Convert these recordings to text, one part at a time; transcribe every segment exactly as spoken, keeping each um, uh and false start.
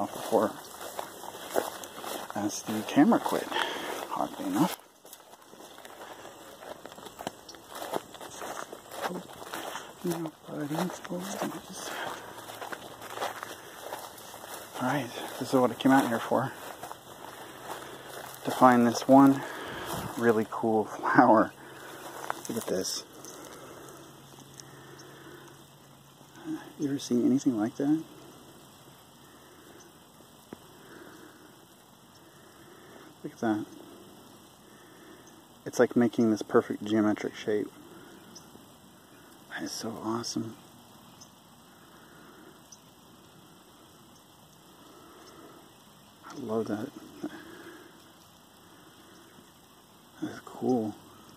off before, as the camera quit, oddly enough. No, Alright, this is what I came out here for. To find this one really cool flower. Look at this. You ever seen anything like that? Look at that. It's like making this perfect geometric shape. That is so awesome. I love that. That's cool.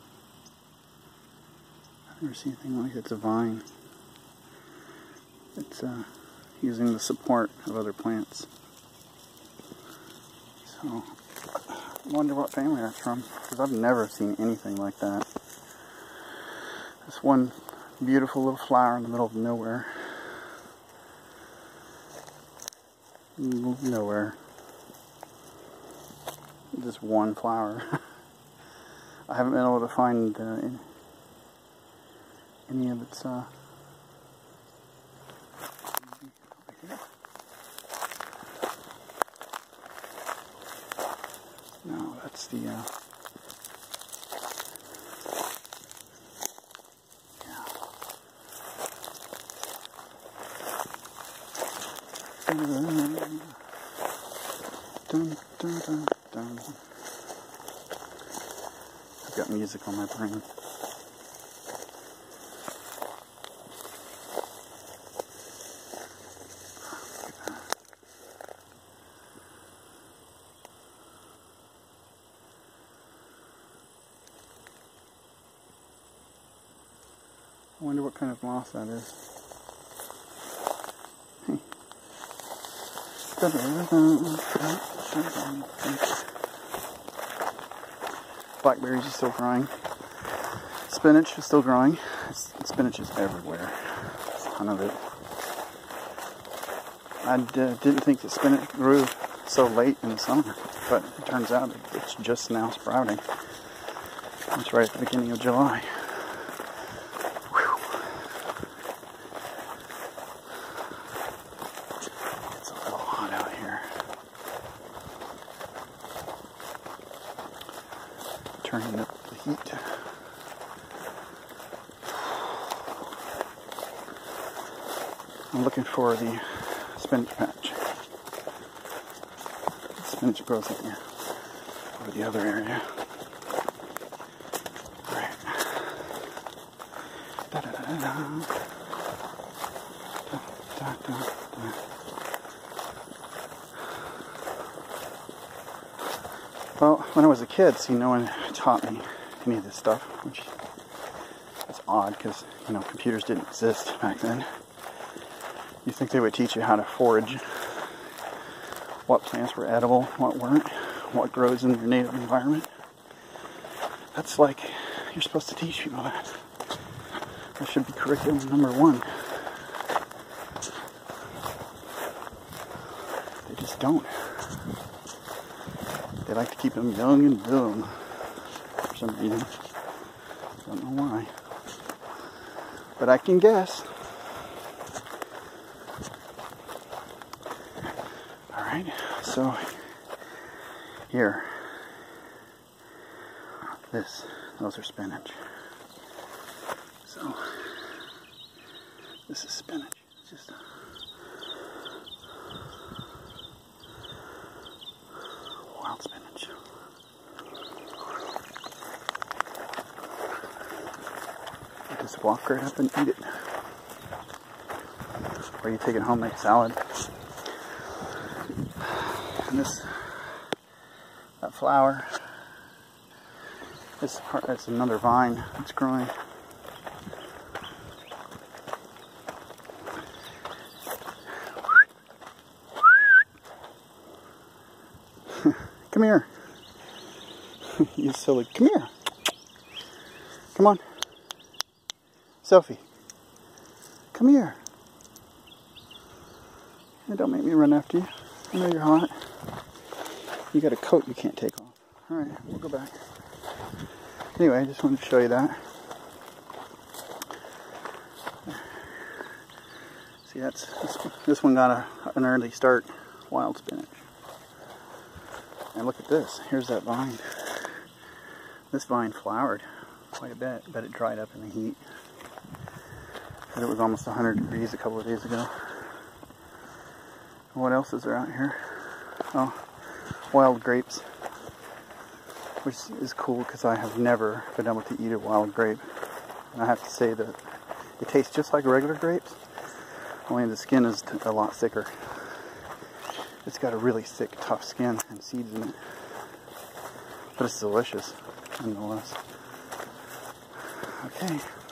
I've never seen anything like it. It's a vine. It's uh, using the support of other plants. So, I wonder what family that's from, because I've never seen anything like that. This one beautiful little flower in the middle of nowhere. Nowhere. Just one flower. I haven't been able to find uh, any of its uh, no, that's the uh, yeah. Dun, dun, dun, dun. I've got music on my brain. I wonder what kind of moth that is. Hey. Blackberries are still growing. Spinach is still growing. Spinach is everywhere. There's a ton of it. I uh, didn't think that spinach grew so late in the summer, but it turns out it's just now sprouting. It's right at the beginning of July. Turning up the heat. I'm looking for the spinach patch. The spinach grows up here over the other area. Alright. Da da da da da. Da da da da. Well, when I was a kid, see, no one taught me any of this stuff, which is odd because, you know, computers didn't exist back then. You think they would teach you how to forage, what plants were edible, what weren't, what grows in your native environment. That's like, you're supposed to teach people that. That should be curriculum number one. They just don't. They like to keep them young and dumb for some reason. Don't know why. But I can guess. Alright, so here. This, those are spinach. So this is spinach. It's just a wild spinach. You just walk right up and eat it. Or you take it home, make salad. And this, that flower, this part, that's another vine that's growing. Come here. You silly. Come here. Come on. Sophie. Come here. Hey, don't make me run after you. I know you're hot. You got a coat you can't take off. Alright, we'll go back. Anyway, I just wanted to show you that. See, that's this, this one got a, an early start. Wild spinach. And look at this. Here's that vine. This vine flowered quite a bit, but it dried up in the heat. But it was almost one hundred degrees a couple of days ago. What else is there out here? Oh, wild grapes. Which is cool because I have never been able to eat a wild grape. And I have to say that it tastes just like regular grapes, only the skin is a lot thicker. It's got a really thick, tough skin and seeds in it. But it's delicious, nonetheless. Okay.